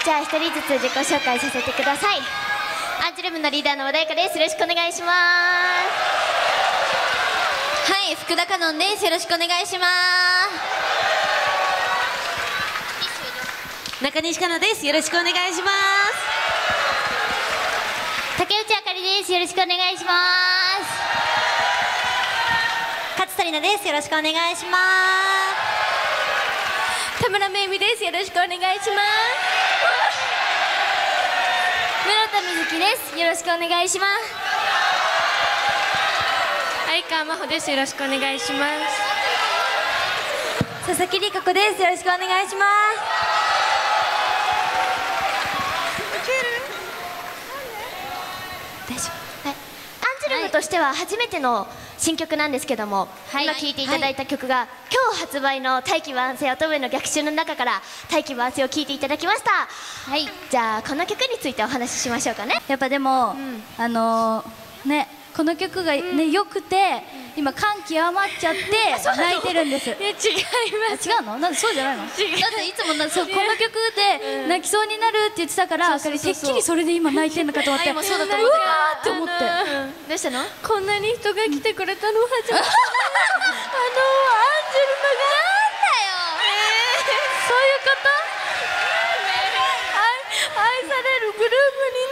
じゃあ一人ずつ自己紹介させてください。アンジュルムのリーダーの和田由香です。よろしくお願いします。 はい、福田かのんです。よろしくお願いします。 中西かなです。よろしくお願いします。 竹内あかりです。よろしくお願いします。 勝田里奈です。よろしくお願いします。田村めいみです。よろしくお願いします。 室田みずきです。よろしくお願いします。 相川真帆です。よろしくお願いします。 佐々木里香子です。よろしくお願いします。 大丈夫。はい。アンジュルムとしては初めての新曲なんですけども、今聴いていただいた曲が、今日発売の大器晩成乙女の逆襲の中から大器晩成を聴いていただきました。はい。じゃあこの曲についてお話ししましょうかね。 やっぱでも、ね、この曲がね、良くて今感極まっちゃって泣いてるんです。 いや違います。 違うの？なんでそうじゃないの？だっていつもそうこの曲で泣きそうになるって言ってたから、てっきりそれで今泣いてんのかと思って、うわーって思って。 どうしたの？ こんなに人が来てくれたの初めて。アンジュルムがそういうこと？愛されるグルー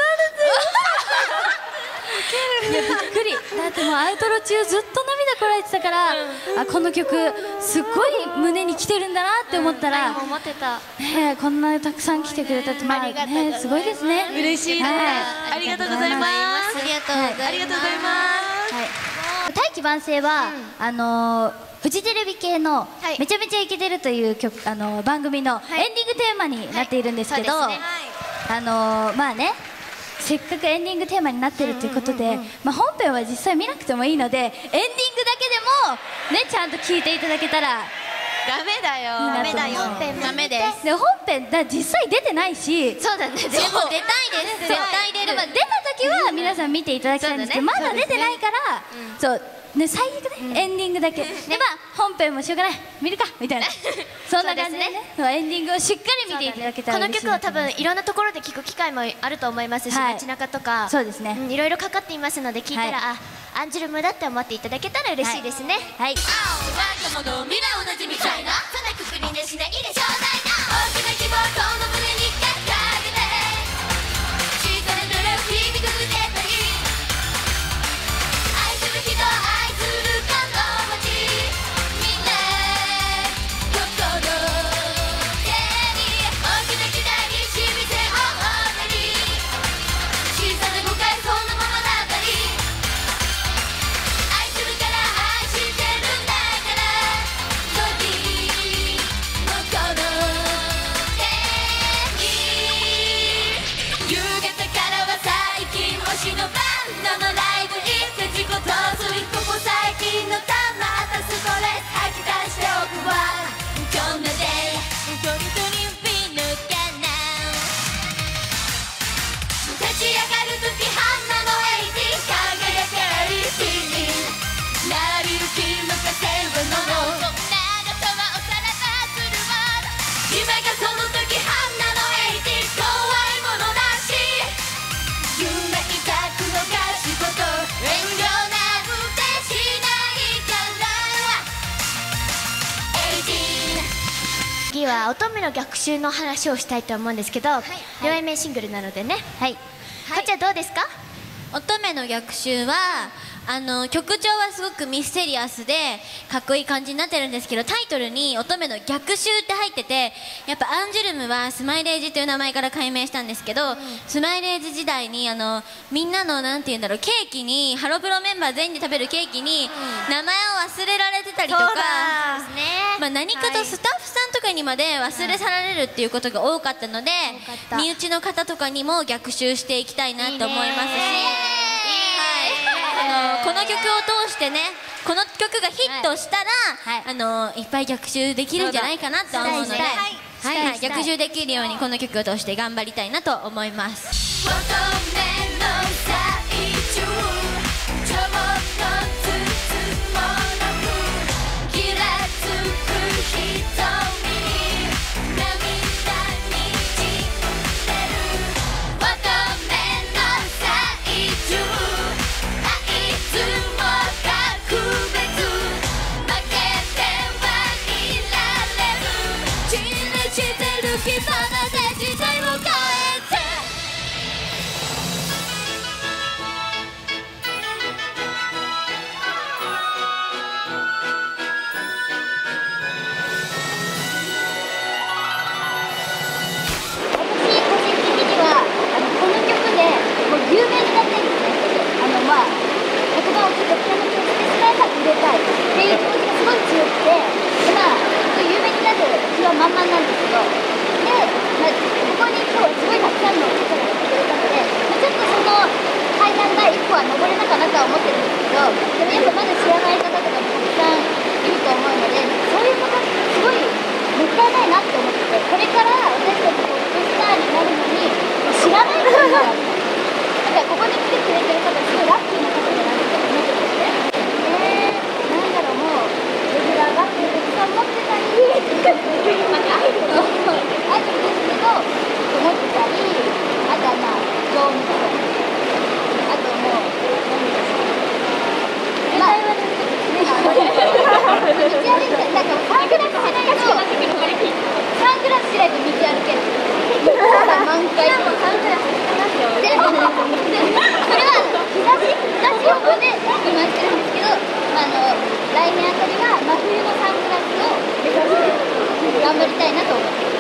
プになるぜ。 いやびっくり。だってもうアウトロ中ずっと涙こられてたから、あ、この曲すっごい胸に来てるんだなって思ったら、 思ってた。 ね、こんなたくさん来てくれたって、まあね、すごいですね。 嬉しいです。ありがとうございます。 ありがとうございます。 ありがとうございます。 大器晩成は、フジテレビ系の「めちゃめちゃイケてる」という曲番組のエンディングテーマになっているんですけど、まあね、せっかくエンディングテーマになってるということで、本編は実際見なくてもいいので、エンディングだけでもね、ちゃんと聴いていただけたらダメだよ。 ダメだよ。 ダメです。 で本編実際出てないし、 そうだね。 でも出たいです。絶対出る。 出た時は皆さん見ていただきたいんですけど、まだ出てないから、そうね、最悪ね、エンディングだけで、本編もしょうがない、見るかみたいな、そんな感じでね、エンディングをしっかり見ていただけたらこの嬉しい。 曲は多分いろんなところで聴く機会もあると思いますし、街中とかそうですね、 いろいろかかっていますので、聴いたら、あ、アンジュルムだって思っていただけたら嬉しいですね。はい。 我が物皆同じみたいな、そんなくくりにしないでちょうだいな。大きな希望この胸に掲げて、小さな努力日々続けたい。愛する人愛するこの街、みんな心手に大きな期待にしみせをたり、小さな誤解そのままだったり、愛するから愛してるんだから、時のこの手に。夕方からは最近推しのバンドのライブ行って自己陶酔、ここ最近のたまったストレス吐き出しておくわ。こんなデイ本当にいいのかな。立ち上がるときハンナの80、輝ける日になりゆきの風はの長さはおさらばするわ。夢がそのときハンナの80、怖いものだし、夢抱くのが仕事、遠慮なんてしないから80。 次は乙女の逆襲の話をしたいと思うんですけど、両 A 面シングルなのでね。はい。こっちはどうですか？ 乙女の逆襲は曲調はすごくミステリアスでかっこいい感じになってるんですけど、タイトルに乙女の逆襲って入ってて、やっぱアンジュルムはスマイレージという名前から改名したんですけど、スマイレージ時代にみんなのなんて言うんだろう、ケーキにハロプロメンバー全員で食べるケーキに名前を忘れられてたりとか、まあ何かとスタッフさんとかにまで忘れ去られるっていうことが多かったので、身内の方とかにも逆襲していきたいなと思いますし、この曲を通してね、この曲がヒットしたら、いっぱい逆襲できるんじゃないかなと思うので、逆襲できるようにこの曲を通して頑張りたいなと思います。 してる絆で時代を変えて有名になってるんですね。まあ言葉をちょっとピアノ教室でさえ売れたいっていう気持ちがすごい強くて、まあ有名になる気は満々なんですけど、で、ここに今日はすごいたくさんの方が来てくれたので、ちょっとその階段が一個は登れたかなとは思ってるんですけど、でもやっぱまだ知らない方とかもたくさんいると思うので、そういうことってすごいもったいないなって思ってて、これから私たちトップスターになるのに知らないことがある。ここに来てくれてる方すごいラッキーな方だなって思ってますね。なんだろう、もうレギュラーがってたくさん持ってたり、アイドルですけど持ってたり、あとはまあ業務とか、あともう何ですか、まあ道歩いてなんかサングラスしないと道歩ける。満開でもサングラスしてますよ。でもこれは日差し予報で今してるんですけど、来年あたりは真冬のサングラスを目指して頑張りたいなと思ってます。